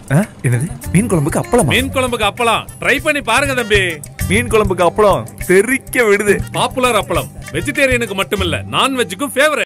என்னது மீன் குழம்புக்கு அப்பளம்? மீன் குழம்புக்கு அப்பளம் ட்ரை பண்ணி பாருங்க தம்பி. மீன் குழம்புக்கு அப்பளம் தெறிக்க விடுது. பாப்புலர் அப்பளம் வெஜிடேரியனுக்கு மட்டுமில்ல, நான் வெஜ்ஜுக்கும் ஃபேவரட்.